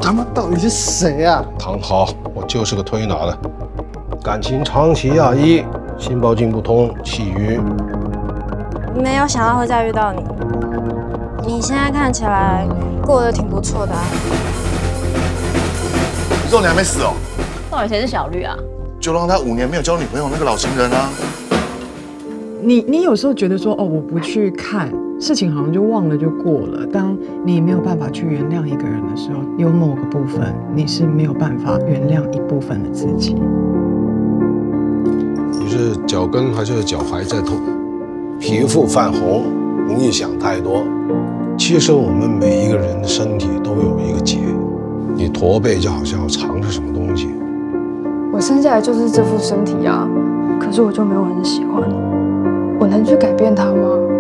他妈到底是谁啊？ 躺好，我就是个推拿的，感情长期压抑，心包经不通，气郁。 没有想到会再遇到你，你现在看起来过得挺不错的啊。 你说你还没死哦？ 到底谁是小绿啊？ 就让他5年没有交女朋友那个老情人啊。 你有时候觉得说哦，我不去看事情，好像就忘了就过了。当你没有办法去原谅一个人的时候，有某个部分你是没有办法原谅一部分的自己。 你是脚跟还是脚踝在痛？皮肤泛红，容易想太多。其实我们每一个人的身体都有一个结，你驼背就好像要藏着什么东西。 我生下来就是这副身体啊，可是我就没有很喜欢。我能去改变它吗？